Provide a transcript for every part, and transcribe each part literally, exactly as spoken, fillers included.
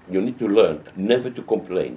You need to learn never to complain.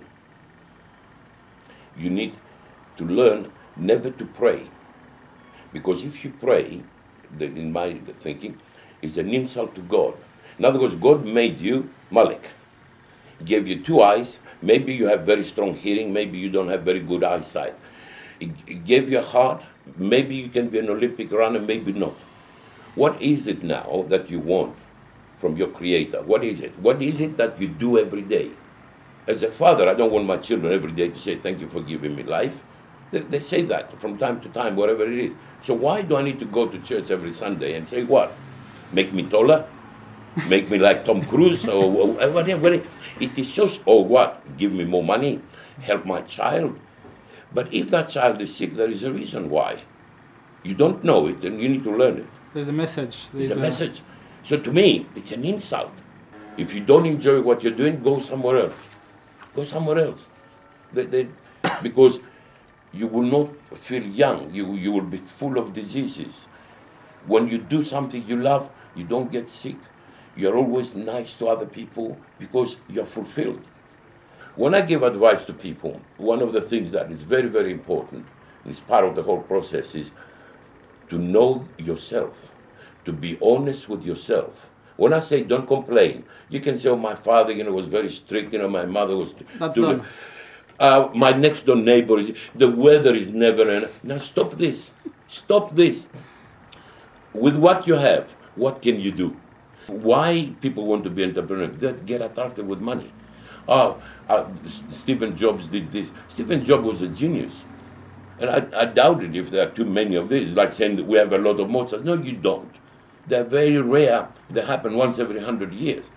You need to learn never to pray. Because if you pray, the, in my thinking, it's an insult to God. In other words, God made you Malik. He gave you two eyes. Maybe you have very strong hearing. Maybe you don't have very good eyesight. He, he gave you a heart. Maybe you can be an Olympic runner, maybe not. What is it now that you want from your Creator? What is it? What is it that you do every day? As a father, I don't want my children every day to say, thank you for giving me life. They, they say that from time to time, whatever it is. So why do I need to go to church every Sunday and say what? Make me taller? Make me like Tom Cruise? Or whatever? It is so, or what? Give me more money? Help my child? But if that child is sick, there is a reason why. You don't know it, and you need to learn it. There's a message. There's There's a a message. So to me, it's an insult. If you don't enjoy what you're doing, go somewhere else. Go somewhere else. They, they, because you will not feel young. You, you will be full of diseases. When you do something you love, you don't get sick. You're always nice to other people because you're fulfilled. When I give advice to people, one of the things that is very, very important, and is part of the whole process, is to know yourself, to be honest with yourself. When I say don't complain, you can say, oh, my father, you know, was very strict, you know, my mother was... That's done. Uh, my next door neighbor, is, the weather is never enough. Now stop this. Stop this. With what you have, what can you do? Why people want to be entrepreneurs? They get attracted with money. Oh, uh, Stephen Jobs did this. Stephen Jobs was a genius. And I, I doubt it if there are too many of these. It's like saying that we have a lot of Mozart. No, you don't. They're very rare. They happen once every hundred years.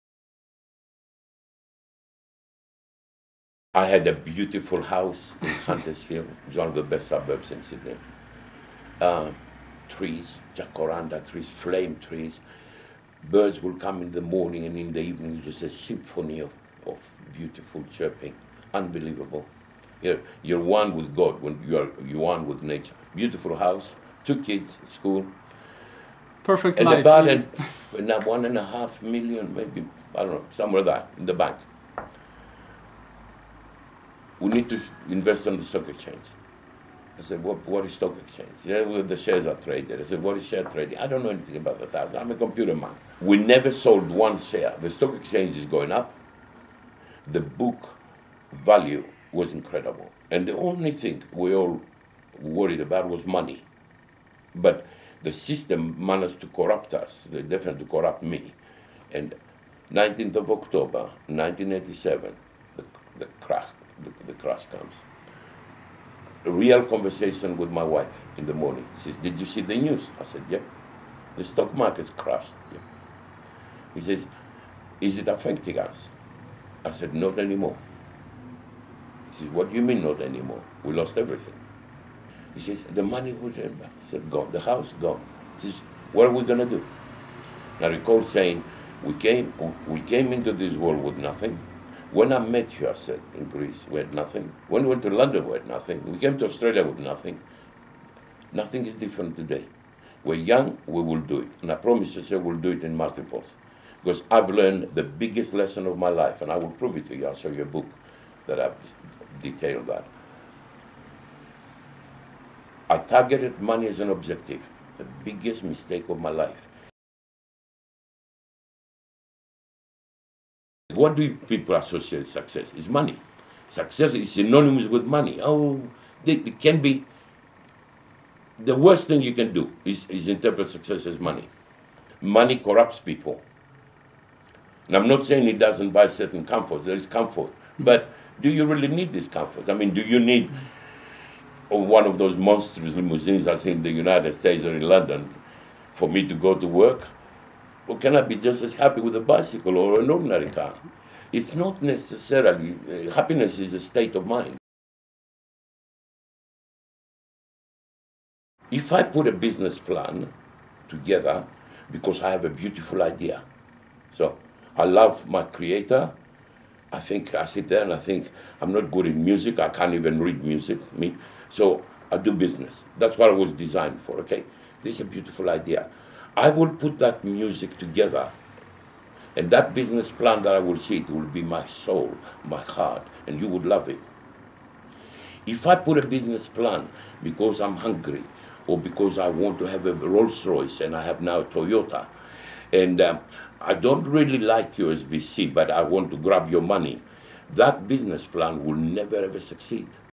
I had a beautiful house in Hunters Hill, one of the best suburbs in Sydney. Uh, trees, jacaranda trees, flame trees. Birds will come in the morning and in the evening. It's just a symphony of, of beautiful chirping. Unbelievable. You're, you're one with God when you are you're one with nature. Beautiful house, two kids, school. Perfect and life. about an, and one and a half million, maybe, I don't know, somewhere there in the bank. We need to invest on the stock exchange. I said, what, what is stock exchange? Yeah, well, the shares are traded. I said, what is share trading? I don't know anything about that. I'm a computer man. We never sold one share. The stock exchange is going up. The book value was incredible. And the only thing we all worried about was money. But the system managed to corrupt us. They definitely corrupt me. And nineteenth of October, nineteen eighty-seven, the, the crash, the, the crash comes. A real conversation with my wife in the morning. She says, did you see the news? I said, yep. The stock market's crashed. Yep. He says, is it affecting us? I said, not anymore. He says, what do you mean not anymore? We lost everything. He says, the money was I said, gone. The house, gone. He says, what are we going to do? I recall saying, we came, we came into this world with nothing. When I met you, I said, in Greece, we had nothing. When we went to London, we had nothing. We came to Australia with nothing. Nothing is different today. We're young, we will do it. And I promise you, sir, we'll do it in multiples. Because I've learned the biggest lesson of my life, and I will prove it to you. I'll show you a book that I've detailed that. I targeted money as an objective. The biggest mistake of my life. What do people associate success? It's money. Success is synonymous with money. Oh, they, it can be. The worst thing you can do is, is interpret success as money. Money corrupts people. And I'm not saying it doesn't buy certain comforts. There is comfort. But do you really need this comfort? I mean, do you need one of those monstrous limousines I see in the United States or in London for me to go to work? Or can I be just as happy with a bicycle or an ordinary car? It's not necessarily, uh, happiness is a state of mind. If I put a business plan together, because I have a beautiful idea, so I love my creator, I think I sit there and I think I'm not good in music, I can't even read music, me, so I do business. That's what I was designed for, okay? This is a beautiful idea. I will put that music together And that business plan that I will see, it will be my soul, my heart, and you would love it. If I put a business plan because I'm hungry, or because I want to have a Rolls Royce and I have now a Toyota, and um, I don't really like you as V C, but I want to grab your money, that business plan will never ever succeed.